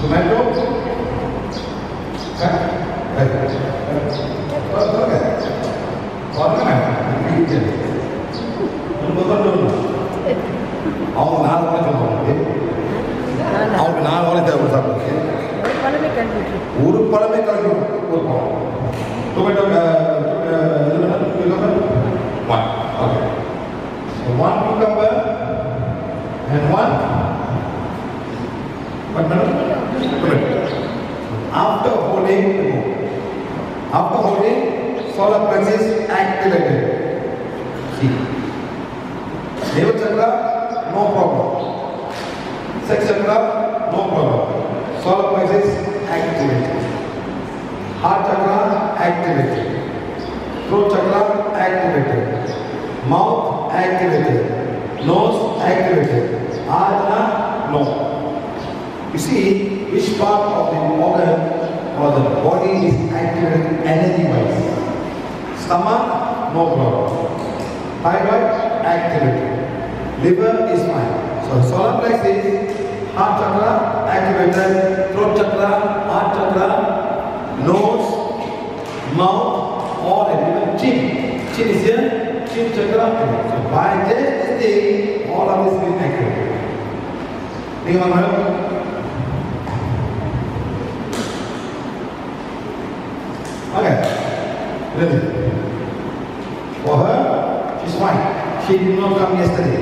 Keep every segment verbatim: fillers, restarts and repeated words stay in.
Tomato? Cut? Right. What? What? What? அவங்க நாலு மணி சொல்லுவாங்க. அவங்க நாலு மணி தேவை சாப்பிடுங்க. ஒரு பழமே கலந்து ஒரு பழம். Tomato, cucumber, one. Okay. So one cucumber and one. What madam? Tomato. After holding, after holding, solar plexus activated. See. Deva chakra, no problem. Sex chakra, no problem. Solar plexus activated. Heart chakra activated. Throat chakra activated. Mouth activated. Nose activated. Ajna, no. You see, which part of the organ or the body is activated energy-wise? Stomach, no problem. Thyroid, activated. Liver is fine. So solar plexus, heart chakra activated. Throat chakra, heart chakra, nose, mouth, all and even chin. Chin is here, chin chakra. So by just this thing, all of this will activate. Think about it. Okay. Ready? For her, she's fine. She did not come yesterday.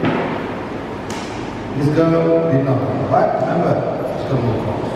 This girl did not come. But remember, she's going to move on.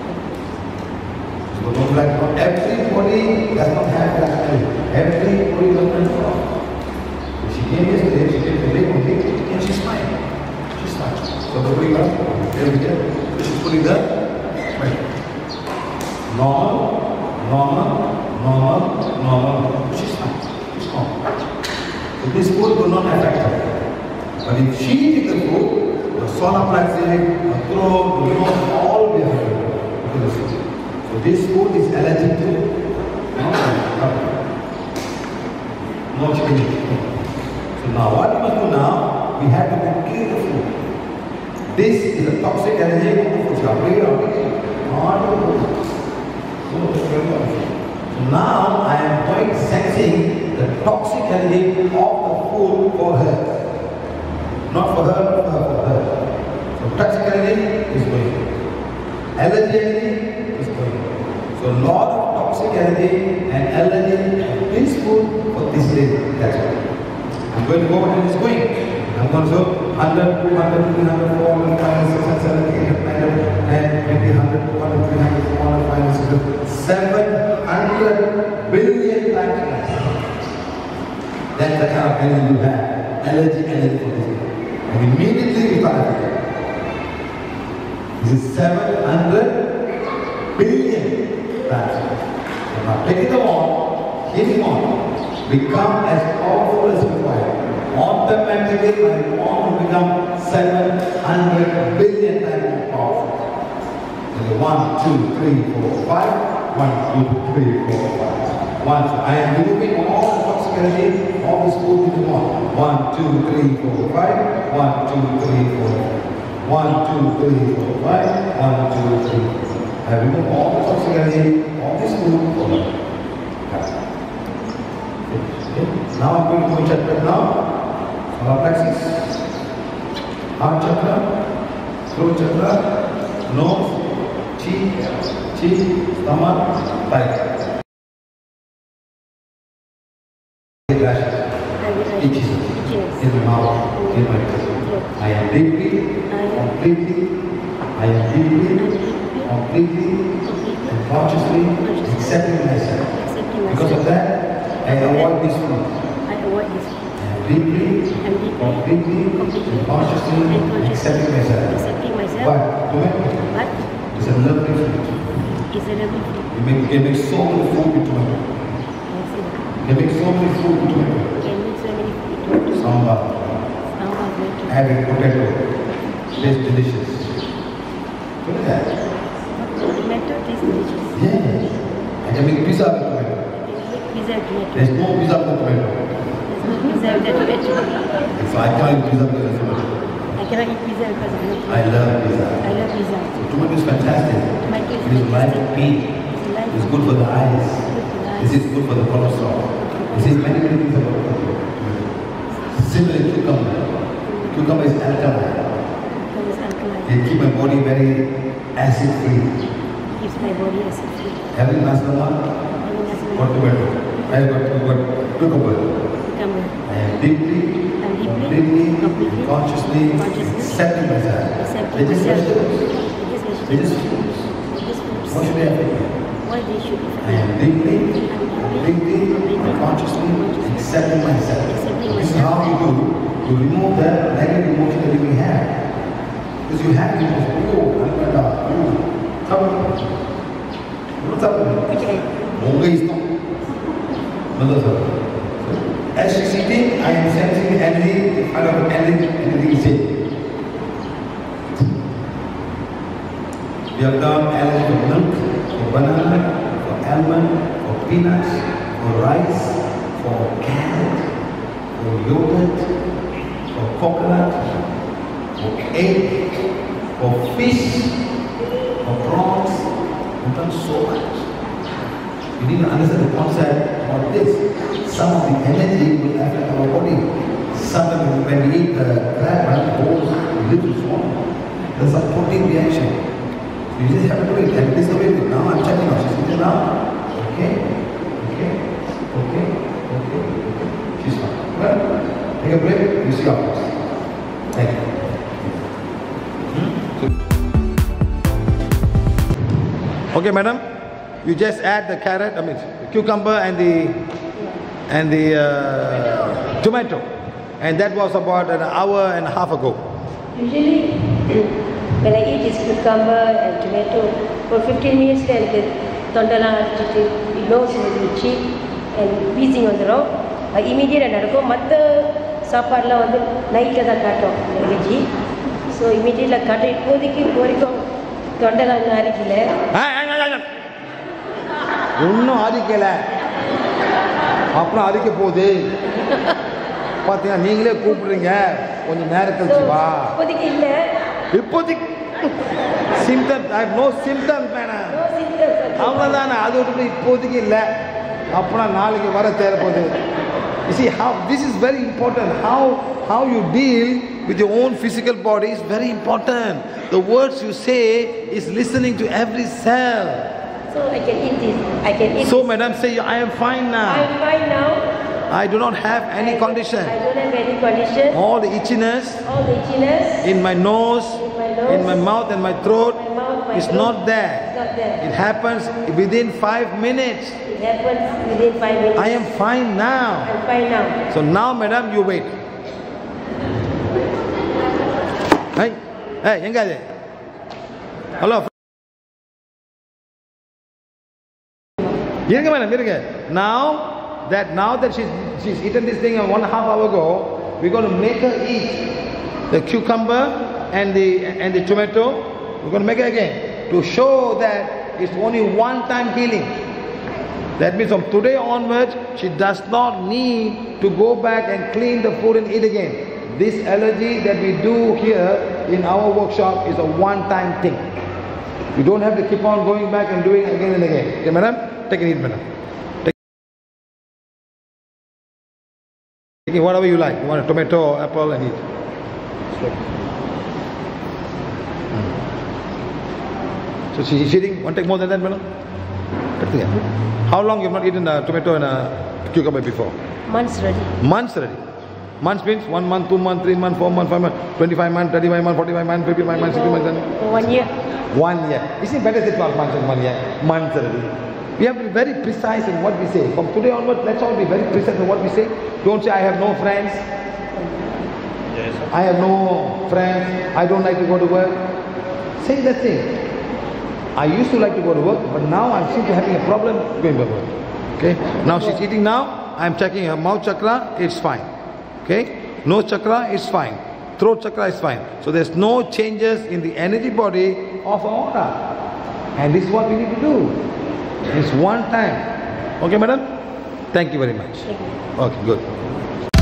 So don't like not everybody does not have that skill. Everybody does not know. If she came yesterday, she came today only, and she's fine. She's fine. So the putting her, there we go. She's putting her, right. Normal, normal, normal, normal. She's fine. She's calm. So this food will not affect her. But if she eats the food, the solar plexus, the throat, the nose, all will be affected. So this food is allergic to no, no chicken. So now what we must do now, we have to clear the food. This is a toxic allergy of the food. So now I am going sensing the toxic allergy of the food for her. Not for her, but for her. So toxic allergy is going. Allergy is going. So lot of toxic allergy and allergy and this food for this day. That's all. I'm going to go and it's going. I'm going to show one hundred, two hundred, three hundred, four hundred, five hundred, six hundred, seven hundred, eight hundred, nine hundred, ten, twenty, one hundred, two hundred, three hundred, four hundred, five hundred, six hundred, seven hundred billion times less. That's the kind of energy you have. Allergy, energy for this day. And immediately we start affected. This is seven hundred billion times. So now taking them on, keeping on, become as powerful as required. Automatically I want to become seven hundred billion times more powerful. So one, two, three, four, five. One, two, three, four, five. One, two. I am removing all the toxic energy, all this food into one. One, two, three, four, five. One, two, three, four. One, two, three, four, five. One, two, three, four. I remove all the toxic energy, all this food for her. Okay. Now I'm going to go chakra now. Solar plexus, heart chakra, throat chakra, nose, cheek, cheek, stomach, thigh. Itches in the mouth, in my throat. I am deeply, completely, I am deeply, completely, and consciously accepting myself. Because of that, I avoid this food. I avoid this food. Deeply, completely, and consciously accepting myself. Accepting myself. But tomato But is a lovely food. Is a lovely food. You make, you make so many food with tomato. You make so many food with tomato. Can make so many food. Sambar. Sambar. Having potato. Tastes delicious. Look at that. Tomato tastes delicious. Yeah. I can make pizza with tomato. Pizza with tomato. There's no pizza with tomato. There's no pizza with tomato. So I can't eat pizza with tomato. I cannot eat pizza because of it. I love pizza. I love pizza. Tomato is fantastic. Tomato is It is like fantastic. meat. It's life. It's good for the eyes. Good for the eyes. This is good for the cholesterol. This is many, many things about it. Similar cucumber. Cucumber is alkaline. Because it's alkaline. It keeps my body very acid free. Keeps my body acid free. Having nastama, Having acid what tomato? I got got cucumber. cucumber. I am deeply, And deeply, completely, completely, consciously consciously, accepting myself. accepting They just myself. vegetables. They just They just vegetables. foods. They just foods. What should I have? Why they should be I am deeply, I'm deeply, deeply, consciously accepting myself. Accepting This is myself. how you do. You remove the negative emotion that you may have. Because you have emotion. Oh, I'm going to die. Oh, trouble. What's up? Okay. Only is not. Another trouble. As she's eating, I am sensing the energy, out of energy, anything is in. We have done energy for milk, for banana, for almond, for peanuts, for rice, for carrot, for yogurt, for coconut, for egg, for fish, for prawns. We've done so much. You need to understand the concept of this. Some of the energy will affect our body. Some of it, when we eat the crab, goes little swollen. There's a protein reaction. So you just have to do it. And this is the way to do it. Now I'm checking out. She's sitting now. Okay. Okay. Okay. Okay. Okay. She's fine. Well, take a break. You see afterwards. Thank you. Okay, madam. You just add the carrot, I mean the cucumber and the and the uh, tomato, and that was about an hour and a half ago. Usually, when I eat this cucumber and tomato, for fifteen minutes, then the tondala, the nose will be cheap and wheezing on the road. I immediately நடக்கும் மற்ற சாப்பாடுலாம் வந்து நைட்டில் தான் காட்டும் veggie so இமீடியட்டில் காட்டும் இப்போதைக்கு இப்போ வரைக்கும் தொண்டெல்லாம் இன்னும் அரிக்கல இன்னும் அரிக்கல அப்புறம் அரிக்க போகுது பார்த்தீங்கன்னா நீங்களே கூப்பிடுறீங்க கொஞ்சம் நேரம் கழிச்சு வா இப்போதைக்கு இல்லை இப்போதைக்கு symptoms I have no symptoms madam அவ்வளோதானே அது விட்டு இப்போதைக்கு இல்லை அப்புறம் நாளைக்கு வர தேவைப்படுது. You see how this is very important. How how you deal with your own physical body is very important. The words you say is listening to every cell. So I can eat this. I can eat So this. madam say I am fine now. I am fine now. I do not have any I, condition. I don't have any condition. All the itchiness All the itchiness in my nose, in my nose, in my mouth and my throat my mouth, my is throat not there. is not there. It happens within five minutes. It happens within five minutes. I am fine now. I'm fine now. So now madam you wait. Hey, hey, enga ide? Hello. Irunga madam, irunga. Now that now that she's she's eaten this thing one and a half hour ago, we're going to make her eat the cucumber and the and the tomato. We're going to make it again to show that it's only one time healing. That means from today onwards, she does not need to go back and clean the food and eat again. This allergy that we do here in our workshop is a one-time thing. You don't have to keep on going back and doing it again and again. Okay, madam? Take and eat, madam. Take, take it whatever you like. You want a tomato or apple and eat. Mm. So she is eating. Want to take more than that, madam? How long you have not eaten a tomato and a cucumber before? Months ready. Months already. Months means one month, two months, three months, four months, five months, twenty-five months, thirty-five months, forty-five months, fifty-five months, sixty months. For one year. One year. Isn't it better to say twelve months than one year? Months already. We have to be very precise in what we say. From today onwards, let's all be very precise in what we say. Don't say I have no friends. Yes. I have no friends. I don't like to go to work. Say that thing. I used to like to go to work, but now I'm simply having a problem going to work. Okay? Now she's eating now. I'm checking her mouth chakra. It's fine. Okay? Nose chakra is fine. Throat chakra is fine. So there's no changes in the energy body of our aura. And this is what we need to do. It's one time. Okay, madam? Thank you very much. Thank you. Okay, good.